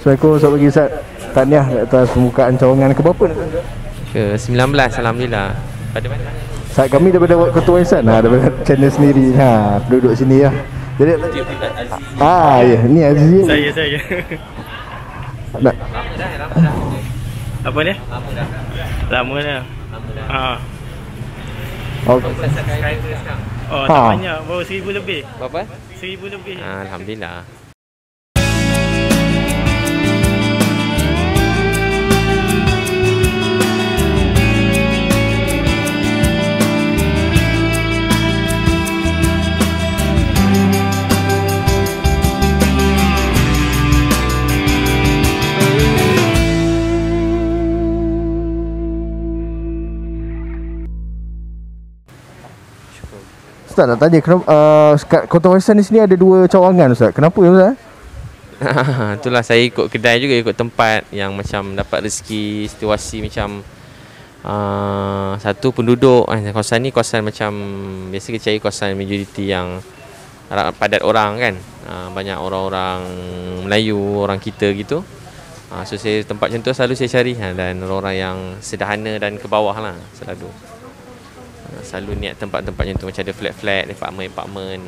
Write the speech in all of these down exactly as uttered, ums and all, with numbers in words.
Assalamualaikum, selamat pagi Ustaz. Tahniah atas pembukaan cawangan ke berapa ni? Ke sembilan belas, alhamdulillah. Pada mana? Saat kami daripada Ketua Insan, ha, daripada channel sendiri, ha, duduk sini lah. Jadi, ah ya, ni Aziz. Saya, saya. Nak. Apa ni? Lama dah. Ha. Oh, Oh, Ha. tak banyak, baru seribu lebih. Berapa? Seribu lebih. Ah, alhamdulillah. Ustaz nak tanya, kenapa uh, kat Kota Warisan di sini ada dua cawangan Ustaz? Kenapa Ustaz? Itulah saya ikut kedai juga, ikut tempat yang macam dapat rezeki, situasi macam uh, satu penduduk eh, kawasan ni kawasan macam biasa kita cari kawasan majoriti yang padat orang kan, uh, banyak orang-orang Melayu, orang kita gitu. uh, So saya tempat macam tu selalu saya cari, uh, dan orang-orang yang sederhana dan ke bawah lah selalu. Selalu niat tempat-tempat macam tu, macam ada flat-flat, apartment-apartment.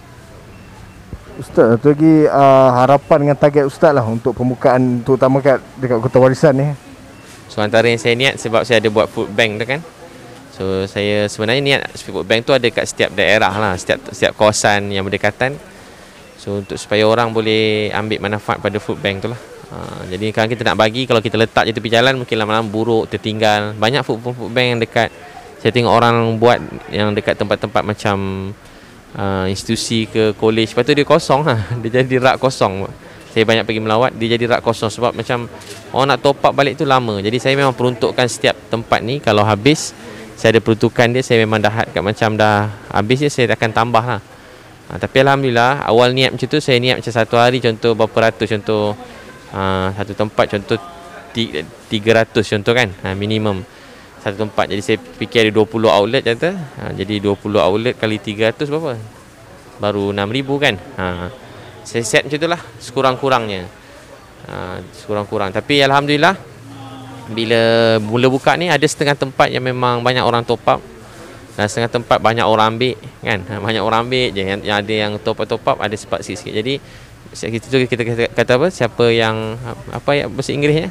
Ustaz, satu lagi uh, harapan dengan target Ustaz lah untuk pembukaan terutama kat dekat Kota Warisan ni. So antara yang saya niat sebab saya ada buat food bank tu kan. So saya sebenarnya niat food bank tu ada kat setiap daerah lah, setiap setiap kawasan yang berdekatan. So untuk supaya orang boleh ambil manfaat pada food bank tu lah. Uh, jadi kalau kita nak bagi, kalau kita letak je tepi jalan mungkin lama-lama buruk, tertinggal. Banyak food, food bank yang dekat, saya tengok orang buat yang dekat tempat-tempat macam uh, institusi ke college, lepas tu dia kosong ha. Dia jadi rak kosong. Saya banyak pergi melawat, dia jadi rak kosong sebab macam orang nak top up balik tu lama. Jadi saya memang peruntukkan setiap tempat ni, kalau habis saya ada peruntukan dia, saya memang dah had kat macam dah habis je saya akan tambah lah. Ha, tapi alhamdulillah awal niat macam tu, saya niat macam satu hari contoh berapa ratus, contoh uh, satu tempat contoh tiga ratus contoh kan, ha, minimum satu tempat. Jadi saya fikir ada dua puluh outlet kata. Ha, jadi dua puluh outlet kali tiga ratus berapa? Baru enam ribu kan. Ha, saya set macam itulah sekurang-kurangnya. Ha, sekurang-kurang. Tapi alhamdulillah bila mula buka ni ada setengah tempat yang memang banyak orang top up, dan setengah tempat banyak orang ambil kan. Ha, banyak orang ambil je, yang, yang ada yang top up top up ada sepat sikit-sikit. Jadi kita tu kita kata, kata apa? Siapa yang apa ya bahasa Inggerisnya?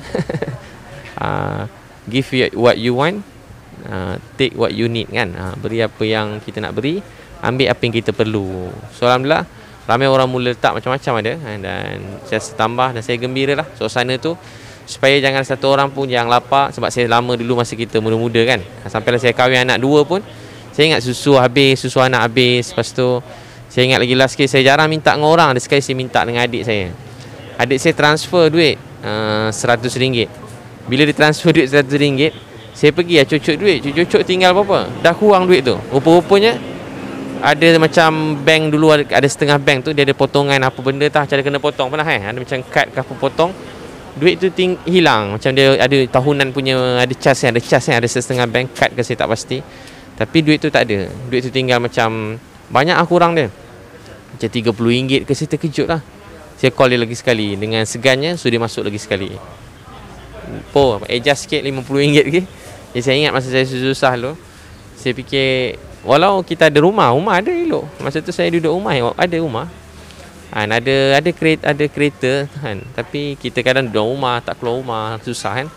uh, Give what you want, uh, take what you need kan. uh, Beri apa yang kita nak beri, ambil apa yang kita perlu. So alhamdulillah ramai orang mula letak macam-macam ada, uh, dan saya tambah, dan saya gembira lah suasana tu, supaya jangan satu orang pun yang lapar. Sebab saya lama dulu masa kita muda-muda kan, uh, sampailah saya kahwin anak dua pun, saya ingat susu habis, susu anak habis. Lepas tu saya ingat lagi last sekali saya jarang minta dengan orang, ada sekali saya minta dengan adik saya. Adik saya transfer duit uh, seratus ringgit. Bila dia transfer duit seratus ringgit, saya pergi lah cucuk duit. Cucuk-cucuk tinggal berapa? Dah kurang duit tu. Rupa-rupanya ada macam bank dulu, ada, ada setengah bank tu dia ada potongan apa benda tak, cara kena potong pernah eh? Ada macam kad ke apa potong. Duit tu ting hilang. Macam dia ada tahunan punya, ada cas kan, ada cas kan, ada setengah bank kad ke saya tak pasti. Tapi duit tu tak ada. Duit tu tinggal macam banyak lah kurang dia. Macam tiga puluh ringgit ke, saya terkejut lah. Saya call dia lagi sekali. Dengan segannya sudah masuk lagi sekali. Po, adjust sikit lima puluh ringgit ke. Jadi saya ingat masa saya susah tu, saya fikir walau kita ada rumah, rumah ada elok. Masa tu saya duduk rumah, ada rumah. Kan ada ada kereta, ada kereta kan. Tapi kita kadang duduk rumah, tak keluar rumah, susah kan.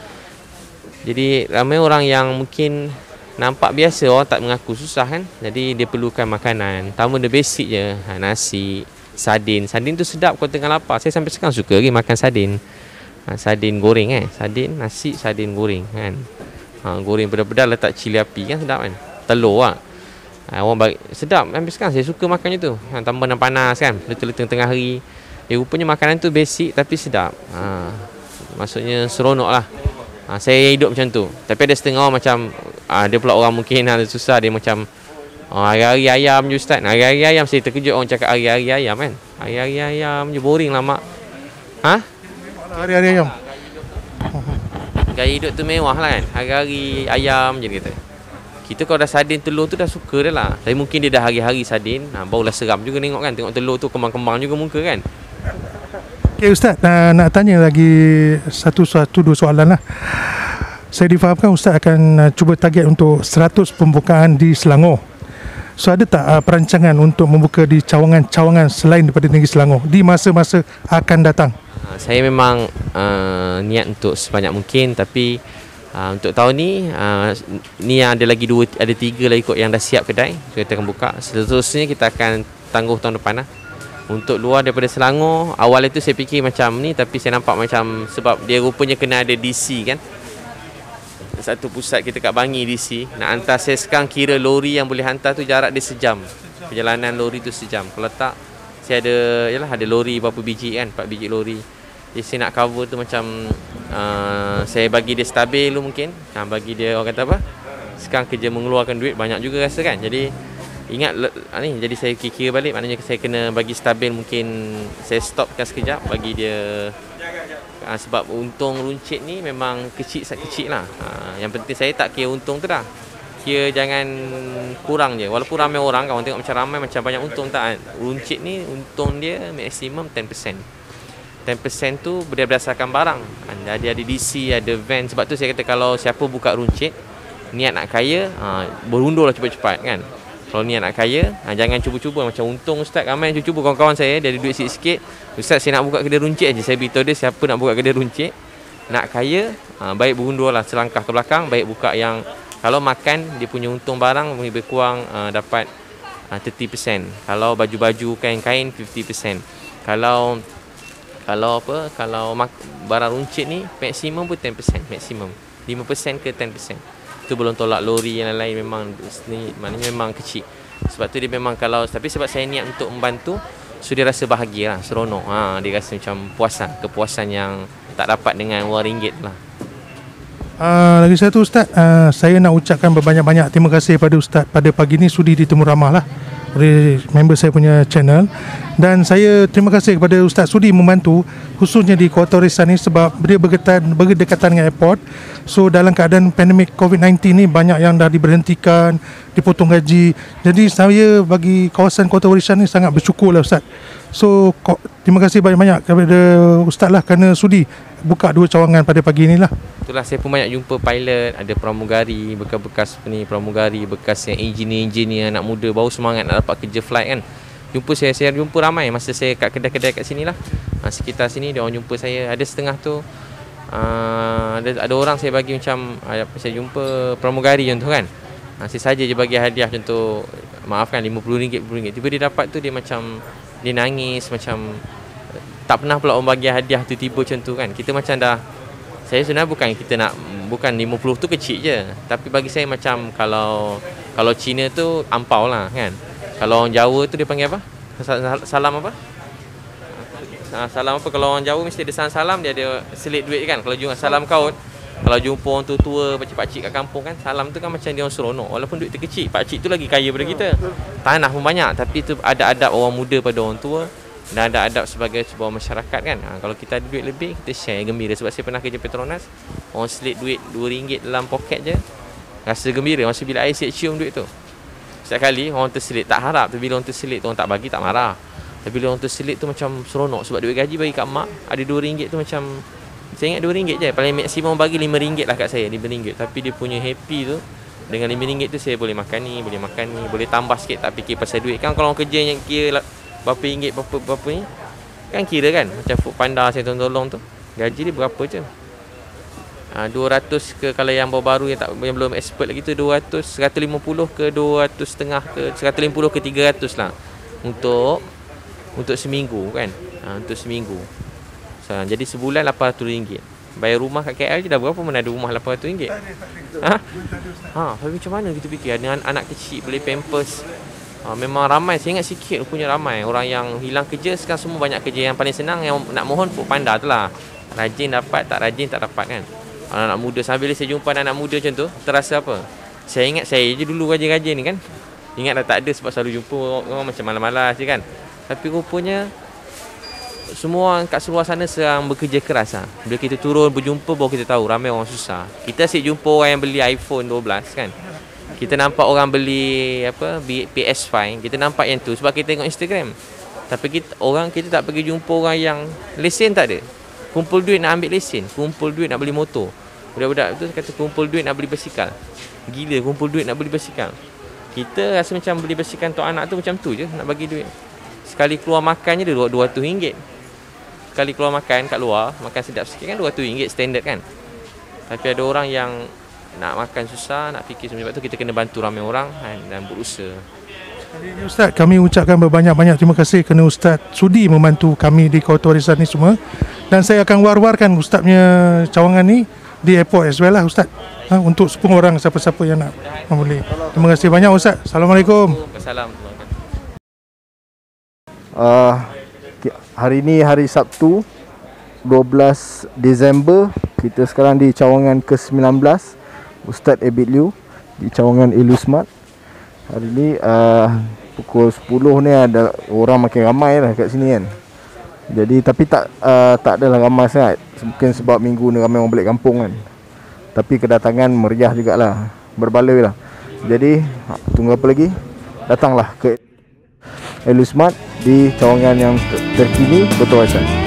Jadi ramai orang yang mungkin nampak biasa, orang tak mengaku susah kan. Jadi dia perlukan makanan. Pertama dia basic je, ha, nasi, sardin. Sardin tu sedap kalau tengah lapar. Saya sampai sekarang suka lagi makan sardin. Ha, sardin goreng eh, sardin, nasi, sardin goreng kan. Ha, goreng pedal-pedal letak cili api kan sedap kan. Telur lah. Ha, orang bagi sedap. Sampai sekarang saya suka makannya tu. Ha, tambah dan panas kan. Letak-letak tengah hari. Eh rupanya makanan tu basic tapi sedap. Ha, maksudnya seronok lah. Ha, saya hidup macam tu. Tapi ada setengah orang macam ha, dia pula orang mungkin ada susah, dia macam oh, hari-hari ayam je Ustaz. Hari-hari ayam, saya terkejut orang cakap hari-hari ayam kan. Hari-hari ayam je, boring lah mak. Ha? Hari-hari ayam. Gaya hidup tu mewah lah kan. Hari-hari ayam je kita. Kita kalau dah sardin telur tu dah suka dah lah. Tapi mungkin dia dah hari-hari sardin, ha, barulah seram juga tengok kan. Tengok telur tu kembang-kembang juga muka kan. Okay Ustaz, uh, nak tanya lagi satu satu dua soalan lah. Saya difahamkan Ustaz akan uh, cuba target untuk seratus pembukaan di Selangor. So ada tak uh, perancangan untuk membuka di cawangan-cawangan selain daripada negeri Selangor di masa-masa akan datang? Uh, saya memang uh, niat untuk sebanyak mungkin, tapi uh, untuk tahun ni uh, ni ada lagi dua, ada tiga lagi kot yang dah siap kedai, so kita akan buka. Seterusnya kita akan tangguh tahun depan lah. Untuk luar daripada Selangor, awal itu saya fikir macam ni, tapi saya nampak macam sebab dia rupanya kena ada D C kan, satu pusat kita kat Bangi D C. Nak hantar saya sekarang, kira lori yang boleh hantar tu jarak dia sejam. Perjalanan lori tu sejam. Kalau tak, saya ada, yalah ada lori berapa biji kan, empat biji lori. Jadi saya nak cover tu macam uh, saya bagi dia stabil dulu mungkin. Ha, bagi dia orang kata apa? Sekarang kerja mengeluarkan duit banyak juga rasa kan. Jadi ingat ni, jadi saya kira balik, maknanya saya kena bagi stabil, mungkin saya stopkan sekejap bagi dia. Ha, sebab untung runcit ni memang kecil kecil lah. Ha, yang penting saya tak kira untung tu dah. Kira jangan kurang je. Walaupun ramai orang, kan orang tengok macam ramai macam banyak untung, tak. Runcit ni untung dia maksimum sepuluh peratus. sepuluh peratus tu berdasarkan barang. Ada ada D C, ada van. Sebab tu saya kata kalau siapa buka runcit niat nak kaya, ha, berundur lah cepat-cepat kan. Kalau niat nak kaya, ha, jangan cuba-cuba. Macam untung Ustaz, ramai yang cuba-cuba kawan-kawan saya, dia ada duit sikit-sikit. Ustaz, saya nak buka kedai runcit je. Saya beritahu dia siapa nak buka kedai runcit, nak kaya, ha, baik berundur lah selangkah ke belakang. Baik buka yang, kalau makan, dia punya untung barang lebih kurang uh, dapat uh, tiga puluh peratus. Kalau baju-baju, kain-kain, lima puluh peratus. Kalau Kalau apa, kalau mak, barang runcit ni, maksimum pun sepuluh peratus. Maksimum lima peratus ke sepuluh peratus. Itu belum tolak lori yang lain, memang ni maknanya memang kecil. Sebab tu dia memang kalau, tapi sebab saya niat untuk membantu, so dia rasa bahagia lah, seronok. Ha, dia rasa macam puasan, kepuasan yang tak dapat dengan wang ringgit lah. Uh, lagi satu Ustaz, uh, saya nak ucapkan berbanyak-banyak terima kasih pada Ustaz pada pagi ni sudi ditemu ramah lah oleh member saya punya channel. Dan saya terima kasih kepada Ustaz sudi membantu khususnya di Kota Orisan ni sebab dia berdekatan, berdekatan dengan airport. So dalam keadaan pandemik COVID sembilan belas ni banyak yang dah diberhentikan, dipotong gaji. Jadi saya bagi kawasan Kota Orisan ni sangat bersyukur lah Ustaz. So terima kasih banyak-banyak kepada Ustaz lah kerana sudi buka dua cawangan pada pagi ni lah. Itulah saya pun banyak jumpa pilot, ada pramugari, bekas-bekas ni pramugari, bekas yang engineer-engineer anak muda baru semangat nak dapat kerja flight kan. Jumpa saya, saya jumpa ramai masa saya kat kedai-kedai kat sini lah. Ha, sekitar sini dia orang jumpa saya. Ada setengah tu uh, ada, ada orang saya bagi macam uh, saya jumpa pramugari contoh kan. Ha, saya saja je bagi hadiah contoh, maafkan lima puluh ringgit, lima puluh ringgit. Tiba dia dapat tu dia macam dia nangis, macam tak pernah pula orang bagi hadiah tu tiba macam tu kan. Kita macam dah, saya sebenarnya bukan kita nak, bukan lima puluh tu kecil je, tapi bagi saya macam kalau kalau Cina tu ampau lah kan. Kalau orang Jawa tu dia panggil apa? Salam apa? Salam apa? Kalau orang Jawa mesti ada salam-salam, dia ada selit duit kan. Kalau jumpa salam kaut, kalau jumpa orang tua-tua, pakcik-pakcik kat kampung kan, salam tu kan macam dia orang seronok. Walaupun duit tu kecil, pakcik tu lagi kaya daripada kita. Tanah pun banyak, tapi tu ada adab orang muda pada orang tua dan ada adab sebagai sebuah masyarakat kan. Ha, kalau kita ada duit lebih, kita share, gembira. Sebab saya pernah kerja Petronas, orang selit duit dua ringgit dalam poket je, rasa gembira. Masa bila air siap cium duit tu, setiap kali orang terselit, tak harap, tapi bila orang terselit tu orang tak bagi, tak marah. Tapi bila orang terselit tu macam seronok. Sebab duit gaji bagi kat mak, ada dua ringgit tu macam, saya ingat dua ringgit je, paling maksimum bagi lima ringgit lah kat saya, lima ringgit. Tapi dia punya happy tu, dengan lima ringgit tu saya boleh makan ni, boleh makan ni, boleh tambah sikit, tak fikir pasal duit. Kan kalau orang kerja yang kira berapa ringgit, berapa, berapa ni, kan kira kan, macam Food Panda saya tolong-tolong tu, gaji dia berapa je. Ha, dua ratus ke, kalau yang baru-baru yang, tak, yang belum expert lagi tu dua ratus, seratus lima puluh ke dua ratus setengah ke, seratus lima puluh ke tiga ratus lah untuk untuk seminggu kan. Ha, untuk seminggu. So, jadi sebulan lapan ratus ringgit. Bayar rumah kat K L je dah berapa, mana ada rumah lapan ratus ringgit. Ha? Ha, tapi macam mana kita fikir dengan anak kecil beli pampers. Ha, memang ramai, saya ingat sikit punya ramai orang yang hilang kerja. Sekarang semua banyak kerja. Yang paling senang yang nak mohon Food Panda tu lah. Rajin dapat, tak rajin tak dapat kan. Anak-anak muda, sambil saya jumpa anak-anak muda macam tu, terasa apa? Saya ingat saya je dulu rajin-rajin ni kan. Ingat dah tak ada sebab selalu jumpa orang, orang macam malas-malas je kan. Tapi rupanya semua orang kat seluar sana sedang bekerja keras lah. Bila kita turun berjumpa baru kita tahu ramai orang susah. Kita asyik jumpa orang yang beli iPhone dua belas kan. Kita nampak orang beli apa P S lima, kita nampak yang tu sebab kita tengok Instagram. Tapi kita, orang kita tak pergi jumpa orang yang lesen tak ada. Kumpul duit nak ambil lesen, kumpul duit nak beli motor. Budak-budak tu kata kumpul duit nak beli basikal. Gila kumpul duit nak beli basikal. Kita rasa macam beli basikal untuk anak tu macam tu je, nak bagi duit. Sekali keluar makan je dia dua ratus ringgit. Sekali keluar makan kat luar, makan sedap sikit kan dua ratus ringgit standard kan. Tapi ada orang yang nak makan susah, nak fikir sebab tu kita kena bantu ramai orang kan, dan berusaha. Jadi Ustaz, kami ucapkan berbanyak-banyak terima kasih kerana Ustaz sudi membantu kami di Kawasan Warisan ni semua. Dan saya akan war-warkan Ustaz punya cawangan ni di airport as well lah Ustaz, ha, untuk sepuluh orang siapa-siapa yang nak boleh. Terima kasih banyak Ustaz. Assalamualaikum. Assalamualaikum. Uh, hari ni hari Sabtu dua belas Disember. Kita sekarang di cawangan ke sembilan belas Ustaz Abid Liu di cawangan Elusmart. Hari ni uh, pukul sepuluh ni ada orang makin ramai lah kat sini kan. Jadi tapi tak uh, tak adalah ramai sangat. Mungkin sebab minggu ni ramai orang balik kampung kan. Tapi kedatangan meriah jugalah, berbaloi lah. Jadi tunggu apa lagi? Datanglah ke Elusmart di cawangan yang terkini Kota Warisan.